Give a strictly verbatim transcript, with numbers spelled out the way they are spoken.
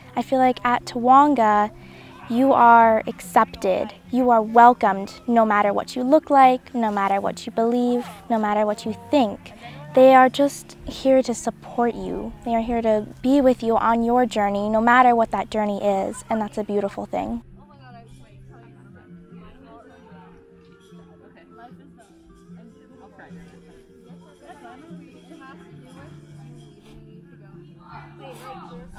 I feel like at Tawonga, you are accepted, you are welcomed no matter what you look like, no matter what you believe, no matter what you think. They are just here to support you. They are here to be with you on your journey, no matter what that journey is, and that's a beautiful thing.